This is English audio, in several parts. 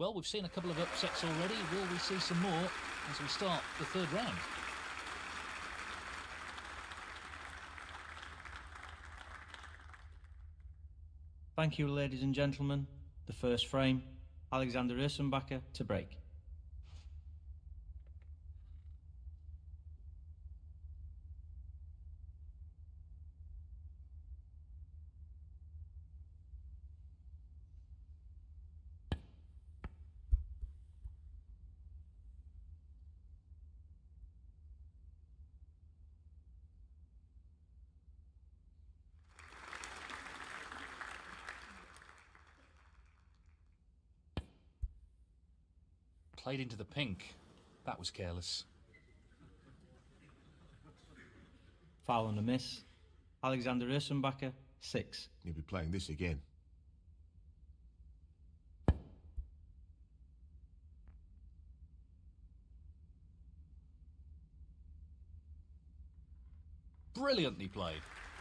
Well, we've seen a couple of upsets already. Will we see some more as we start the third round? Thank you, ladies and gentlemen. The first frame, Alexander Ursenbacher to break. Played into the pink. That was careless. Foul and a miss. Alexander Ursenbacher, 6. You'll be playing this again. Brilliantly played.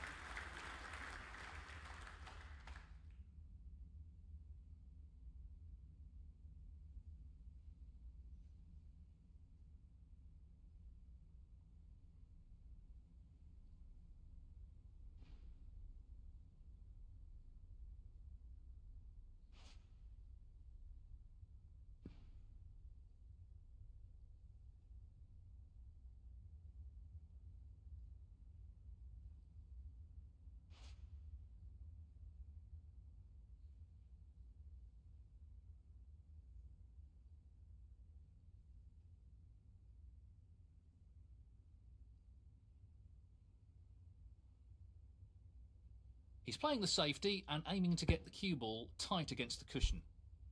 He's playing the safety and aiming to get the cue ball tight against the cushion.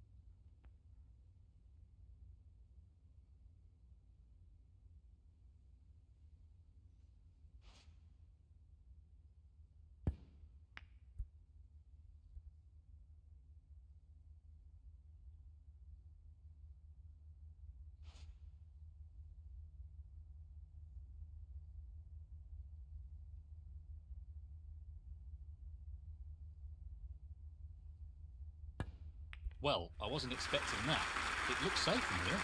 Well, I wasn't expecting that. It looks safe from here.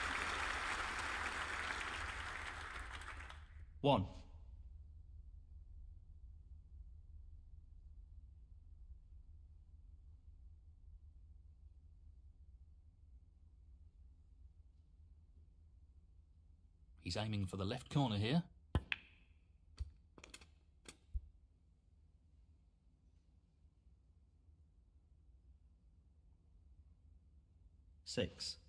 1. He's aiming for the left corner here. 6.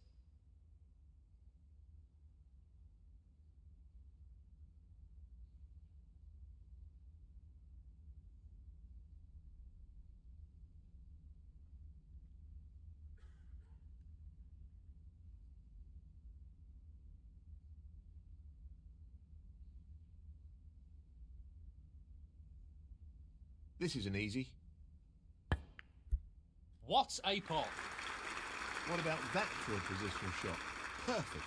This isn't easy. What a pot! What about that for a positional shot? Perfect.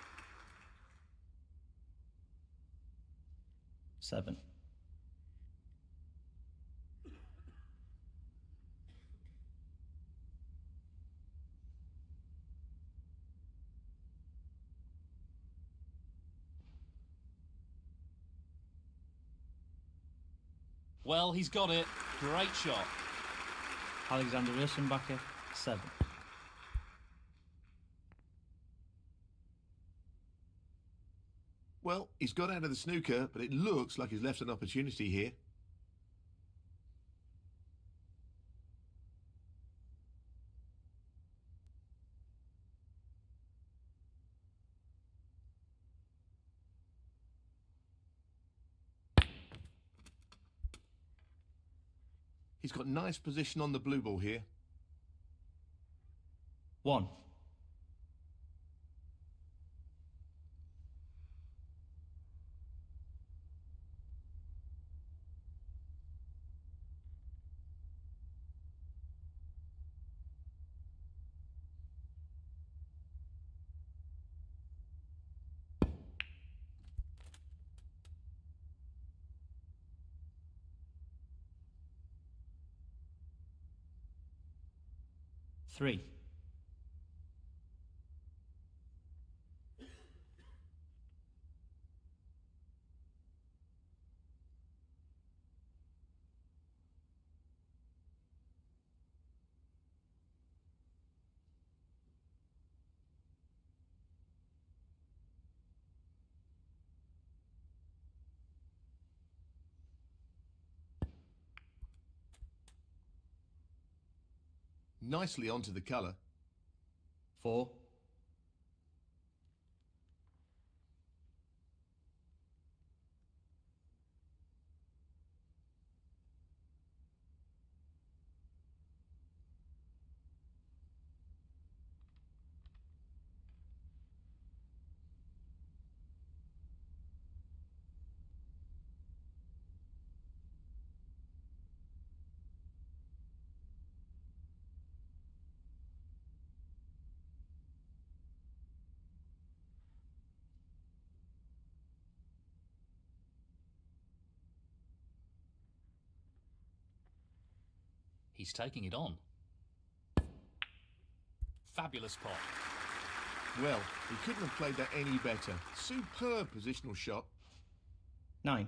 7. Well, he's got it. Great shot. Alexander Ursenbacher, 7. Well, he's got out of the snooker, but it looks like he's left an opportunity here. He's got nice position on the blue ball here. 1. Three. Nicely onto the colour. 4. He's taking it on. Fabulous pot. Well, he couldn't have played that any better. Superb positional shot. 9.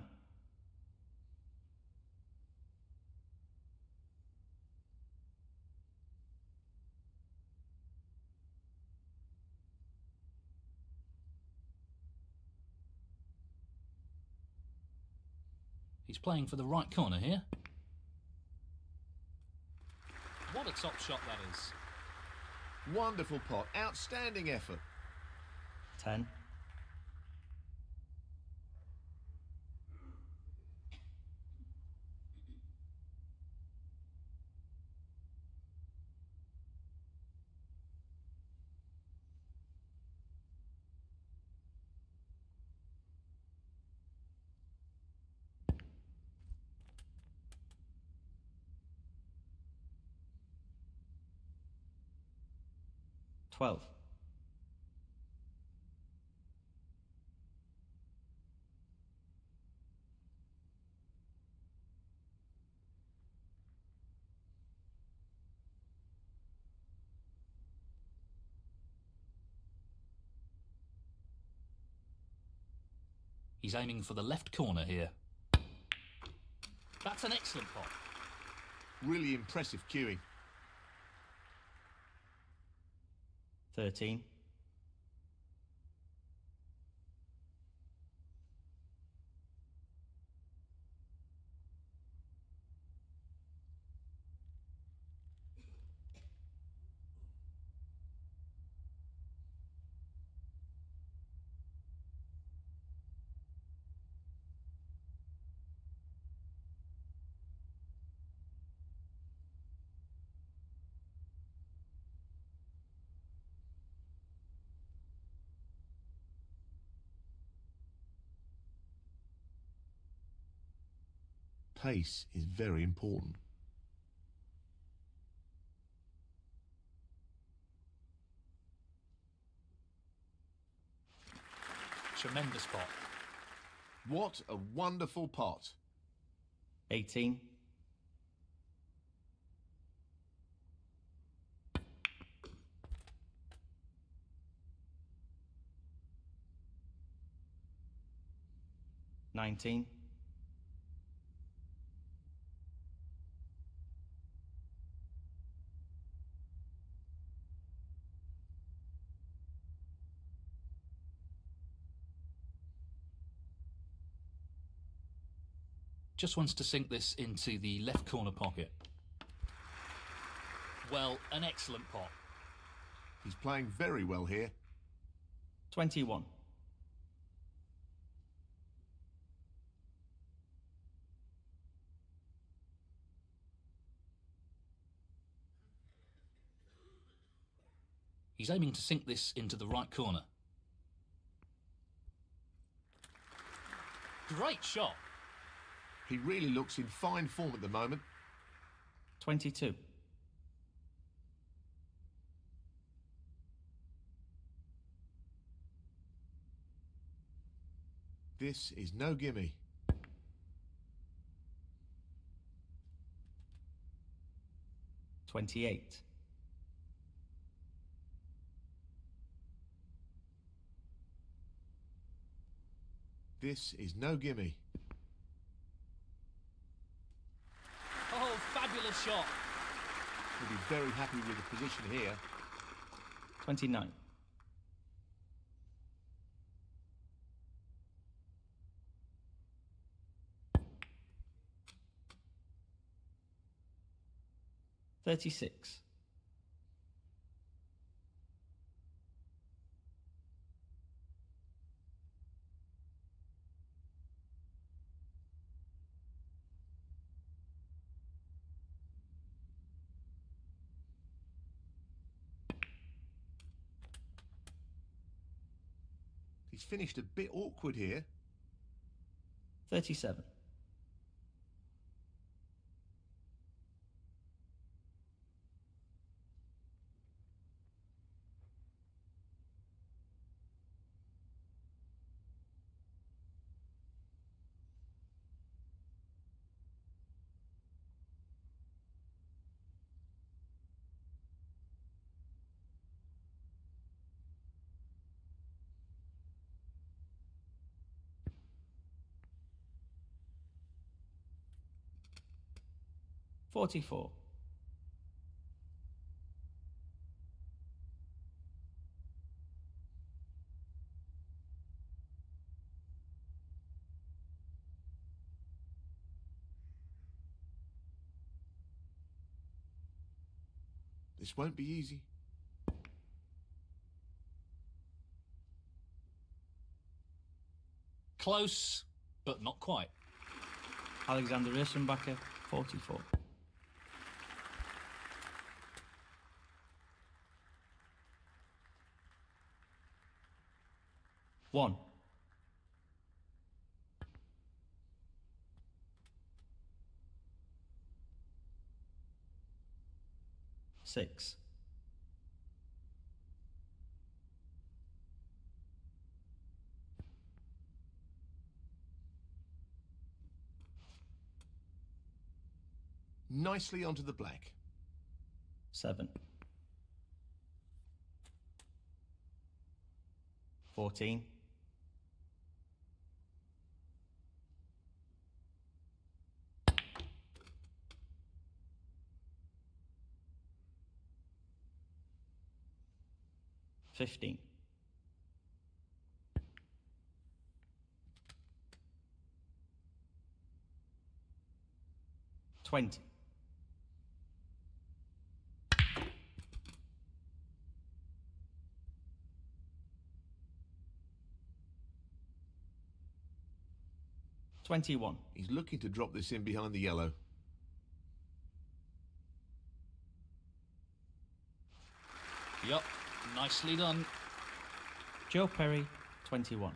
He's playing for the right corner here. What a top shot that is. Wonderful pot. Outstanding effort. 10. $12. He's aiming for the left corner here. That's an excellent pot. Really impressive cueing. 13. Pace is very important. Tremendous pot. What a wonderful pot. 18. $19. Just wants to sink this into the left corner pocket. Well, an excellent pot. He's playing very well here. 21. He's aiming to sink this into the right corner. Great shot. He really looks in fine form at the moment. 22. This is no gimme. 28. This is no gimme. Oh, fabulous shot. He'll be very happy with the position here. 29. $36. He's finished a bit awkward here. 37. $44. This won't be easy. Close, but not quite. Alexander Ursenbacher, 44. One. Six. Nicely onto the black. 7. 14. 15. 20. 21. He's looking to drop this in behind the yellow. Yup, nicely done. Joe Perry, 21.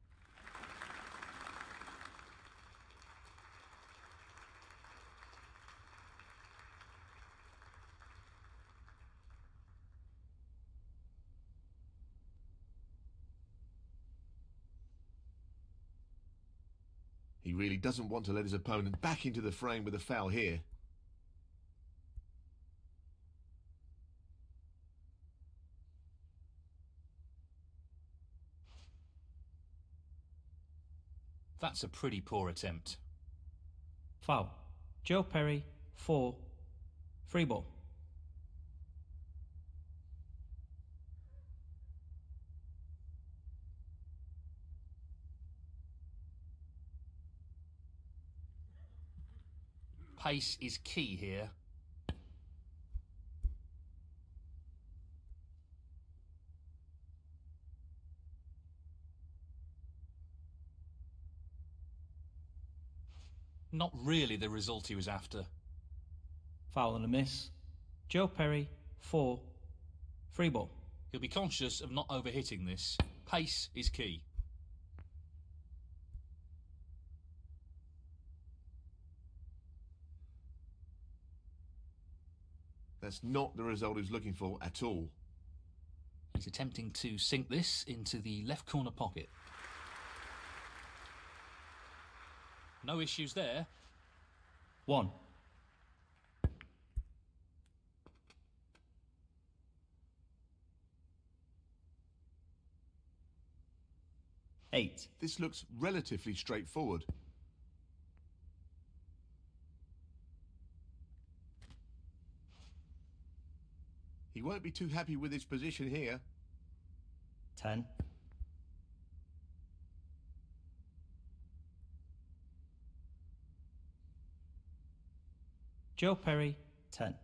He really doesn't want to let his opponent back into the frame with a foul here. That's a pretty poor attempt. Foul. Joe Perry, 4. Free ball. Pace is key here. Not really the result he was after. Foul and a miss. Joe Perry, 4. Free ball. He'll be conscious of not overhitting this. Pace is key. That's not the result he's looking for at all. He's attempting to sink this into the left corner pocket. No issues there. 1. 8. This looks relatively straightforward. He won't be too happy with his position here. 10. 'Joe Perry, 10.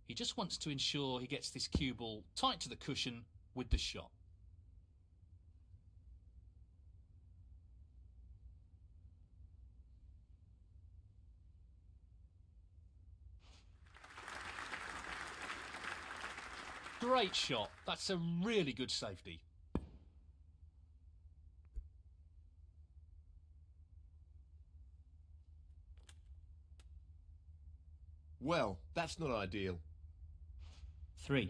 He just wants to ensure he gets this cue ball tight to the cushion with the shot. Great shot. That's a really good safety. Well, that's not ideal. 3.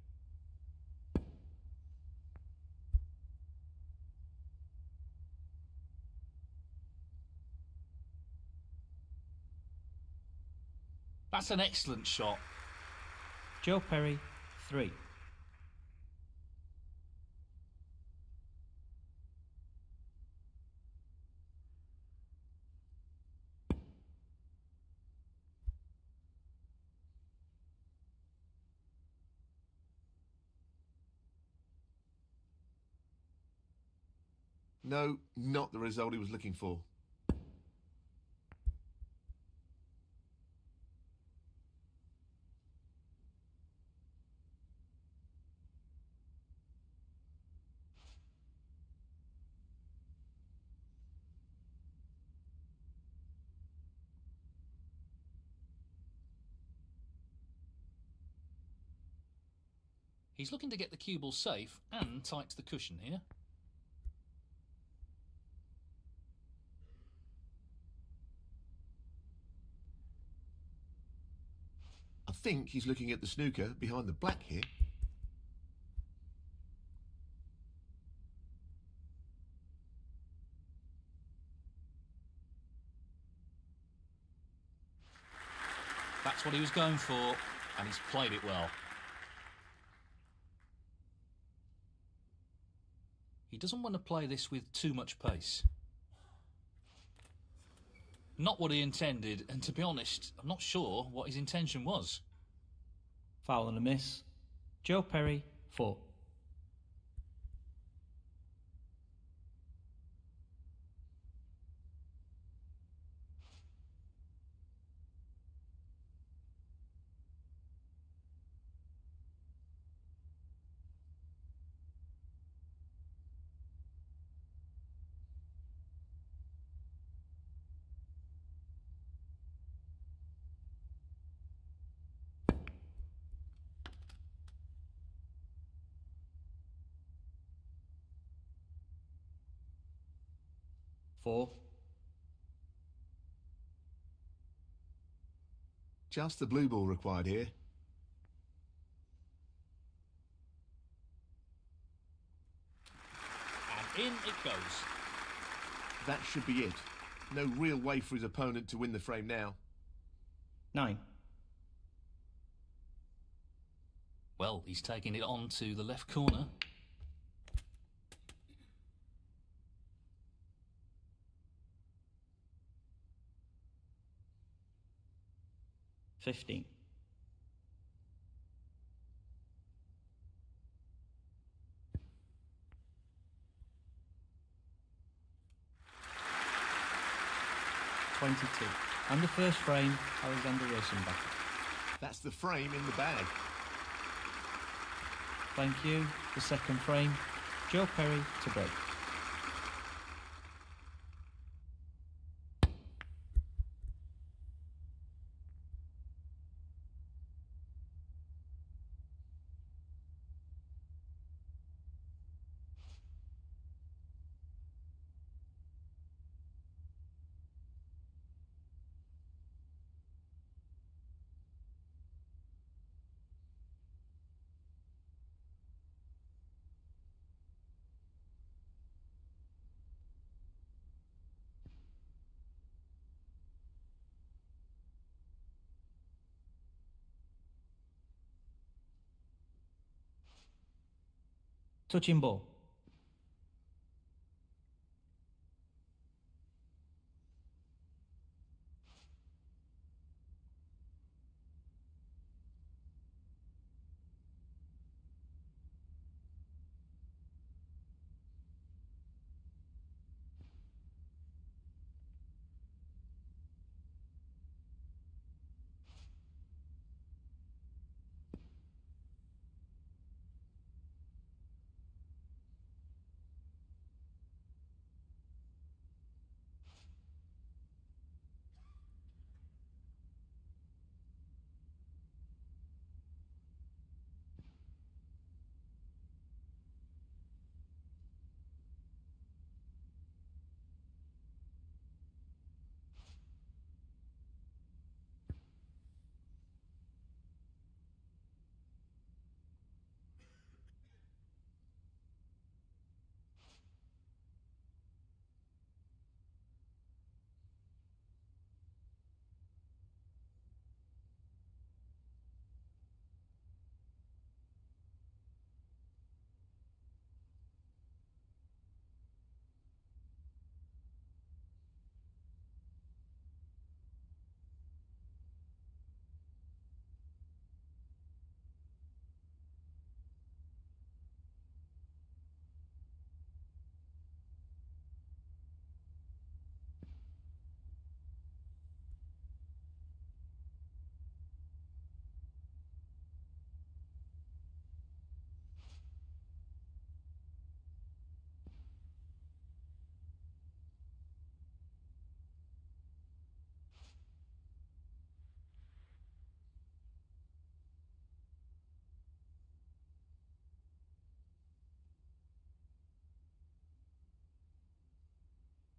That's an excellent shot. Joe Perry, 3. No, not the result he was looking for. He's looking to get the cue ball safe and tight to the cushion here. I think he's looking at the snooker behind the black here. That's what he was going for, and he's played it well. He doesn't want to play this with too much pace. Not what he intended, and to be honest, I'm not sure what his intention was. Foul and a miss. Joe Perry, 4. Four. Just the blue ball required here. And in it goes. That should be it. No real way for his opponent to win the frame now. 9. Well, he's taking it on to the left corner. 15. And the first frame, Alexander Ursenbacher. That's the frame in the bag. Thank you. The second frame, Joe Perry to break. Touching ball.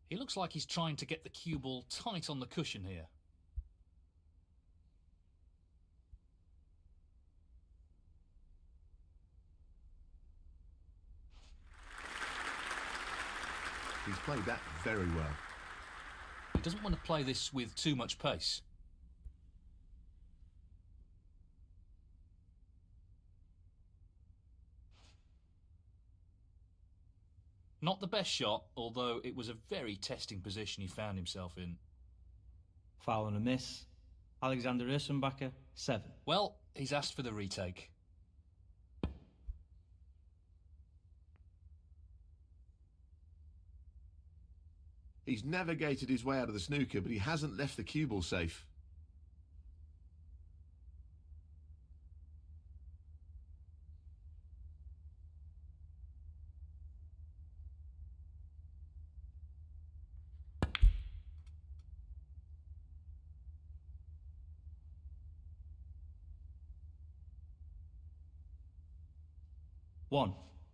He looks like he's trying to get the cue ball tight on the cushion here. He's played that very well. He doesn't want to play this with too much pace. Not the best shot, although it was a very testing position he found himself in. Foul and a miss. Alexander Ursenbacher, 7. Well, he's asked for the retake. He's navigated his way out of the snooker, but he hasn't left the cue ball safe. One.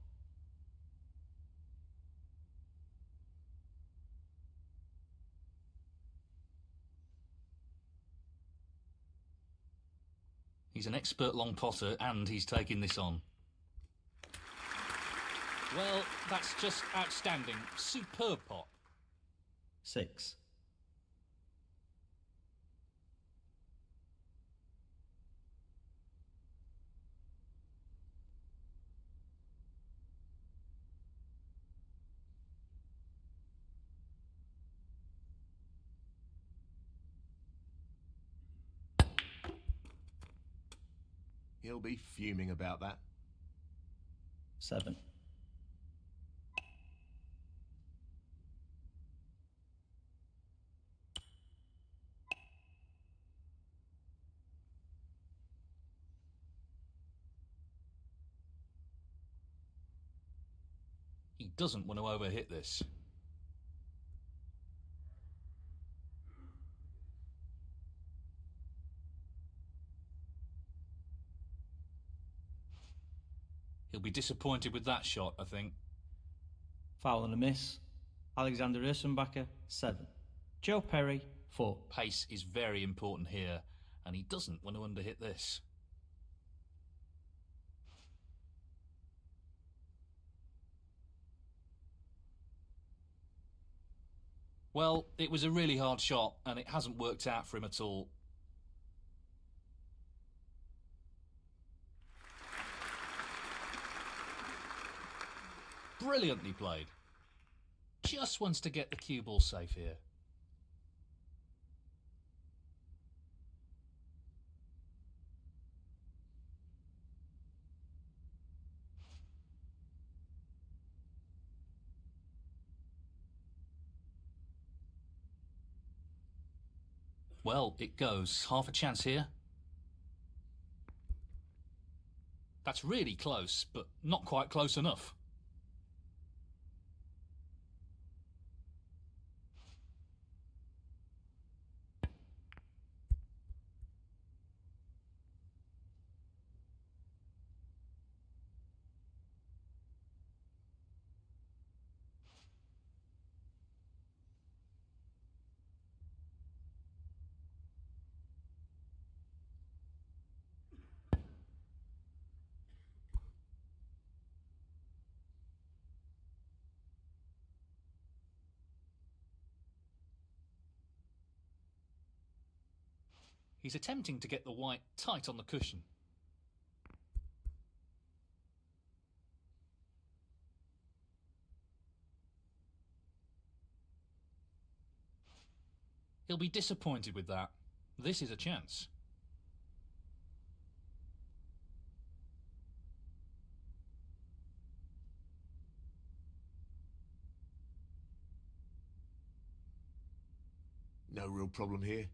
He's an expert long potter and he's taking this on. Well, that's just outstanding. Superb pot. 6. He'll be fuming about that. 7. He doesn't want to overhit this. He'll be disappointed with that shot, I think. Foul and a miss. Alexander Ursenbacher, 7. Joe Perry, 4. Pace is very important here, and he doesn't want to underhit this. Well, it was a really hard shot, and it hasn't worked out for him at all. Brilliantly played. Just wants to get the cue ball safe here. Well, it goes. Half a chance here. That's really close, but not quite close enough. He's attempting to get the white tight on the cushion. He'll be disappointed with that. This is a chance. No real problem here.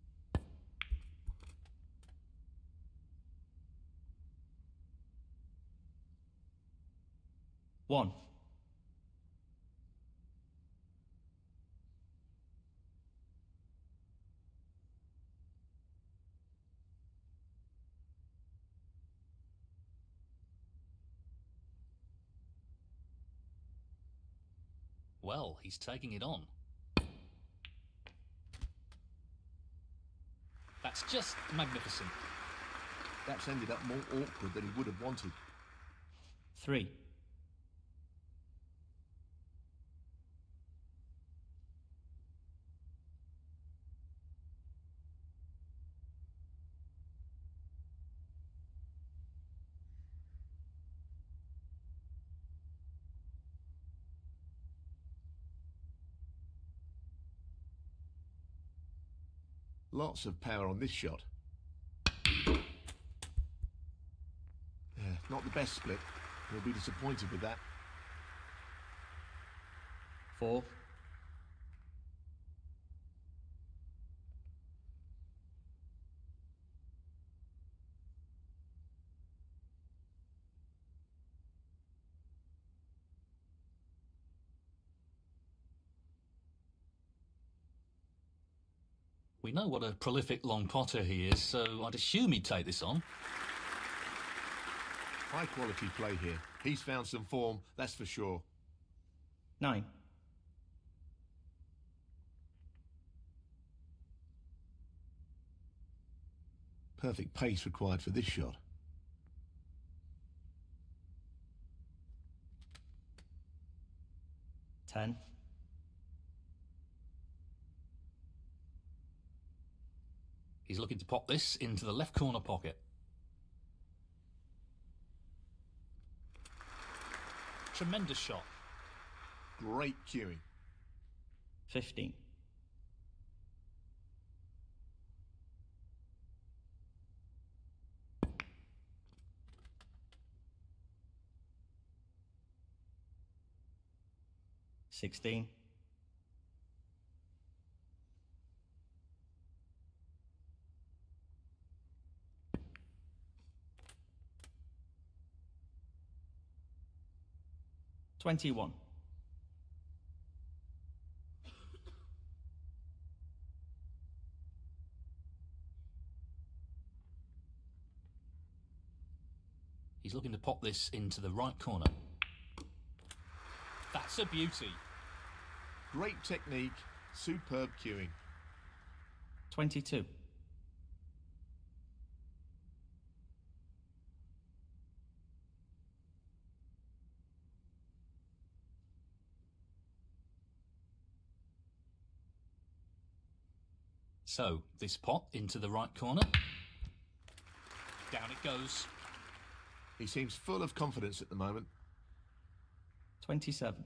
1. Well, he's taking it on. It's just magnificent. That's ended up more awkward than he would have wanted. 3. Lots of power on this shot. Not the best split. He'll be disappointed with that. 4. We know what a prolific long potter he is, so I'd assume he'd take this on. High quality play here. He's found some form, that's for sure. 9. Perfect pace required for this shot. 10. He's looking to pop this into the left corner pocket. Tremendous shot. Great cueing. 15. $16. 21. He's looking to pop this into the right corner. That's a beauty. Great technique, superb cueing. 22. So, this pot into the right corner. Down it goes. He seems full of confidence at the moment. 27.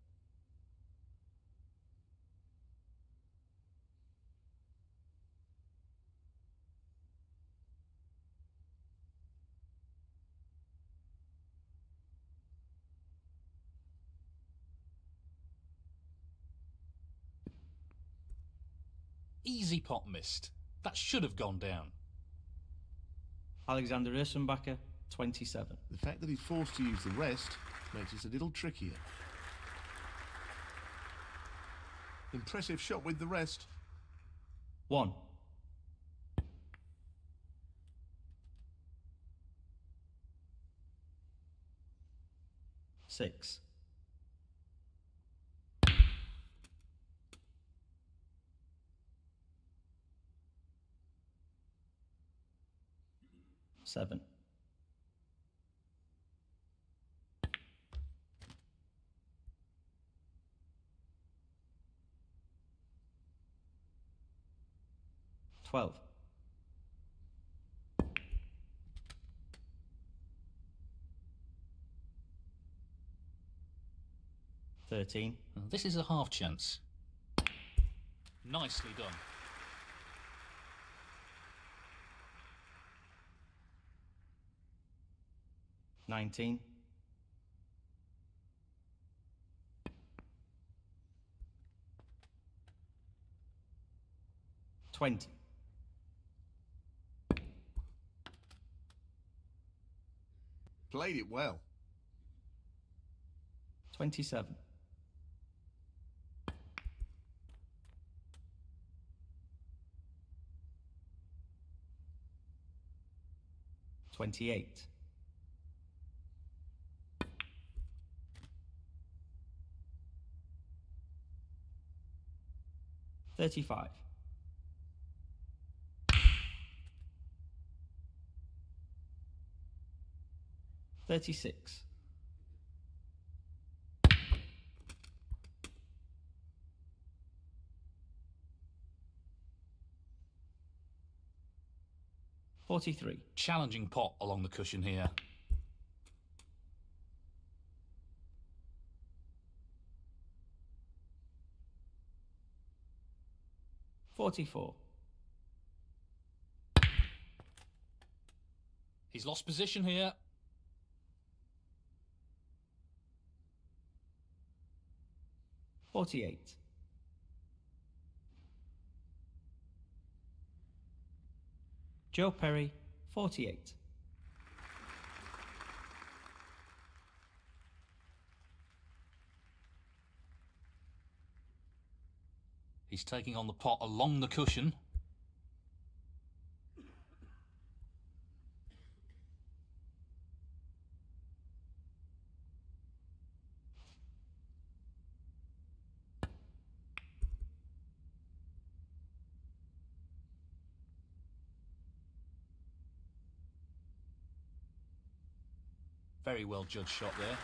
Easy pot missed. That should have gone down. Alexander Ursenbacher, 27. The fact that he's forced to use the rest makes it a little trickier. Impressive shot with the rest. 1. 6. 7. 12. 13. This is a half chance. Nicely done. 19. 20. Played it well. 27. 28. 35. 36. $43. Challenging pot along the cushion here. $44. He's lost position here. $48. Joe Perry, 48. He's taking on the pot along the cushion. Very well judged shot there.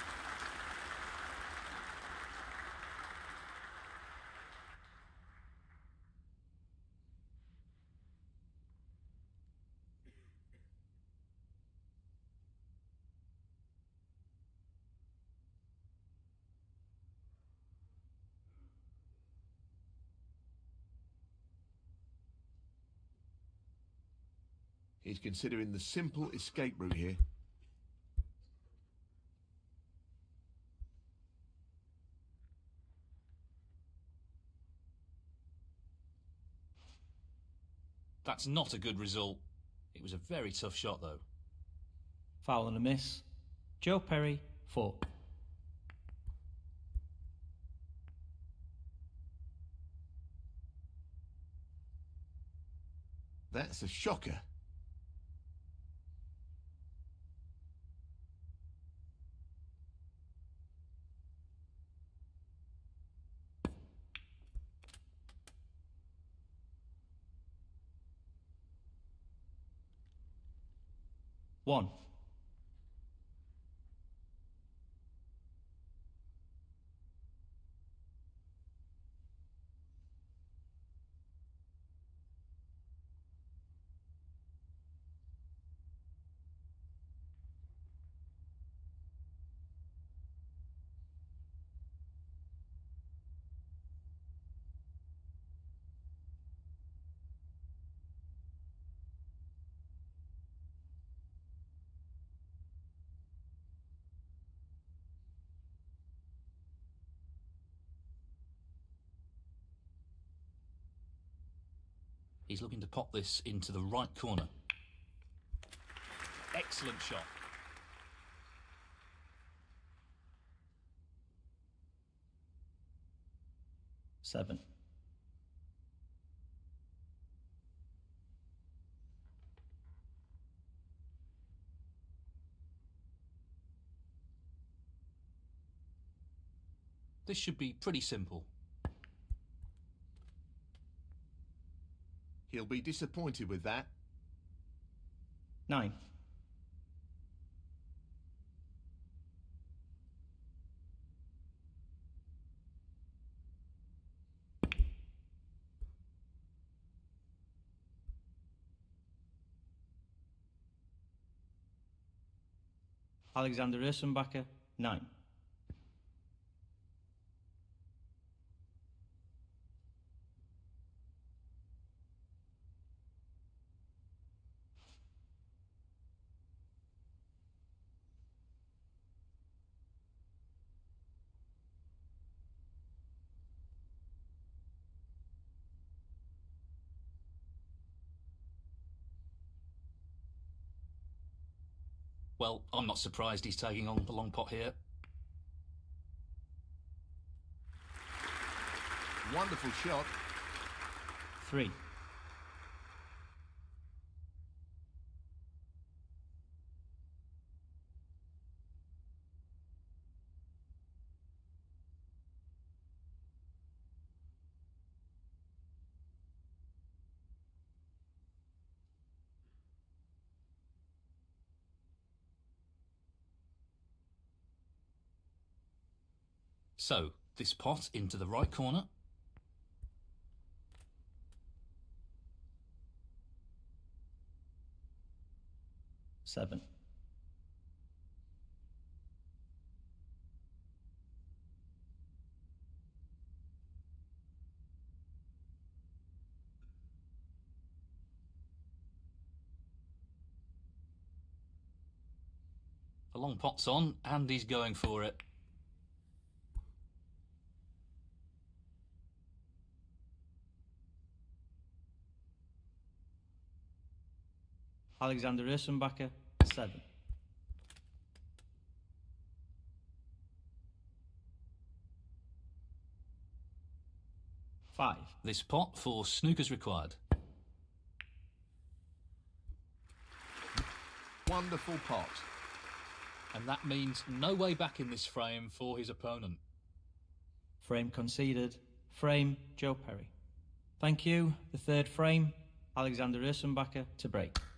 He's considering the simple escape route here. That's not a good result. It was a very tough shot though. Foul and a miss. Joe Perry, 4. That's a shocker. One. He's looking to pop this into the right corner. Excellent shot. Seven. This should be pretty simple. He'll be disappointed with that. 9. Alexander Ursenbacher, 9. Well, I'm not surprised he's taking on the long pot here. Wonderful shot. 3. So, this pot into the right corner. Seven. The long pot's on, and he's going for it. Alexander Ursenbacher, 7. Five. This pot for Snooker's required. Wonderful pot. And that means no way back in this frame for his opponent. Frame conceded. Frame, Joe Perry. Thank you. The third frame, Alexander Ursenbacher to break.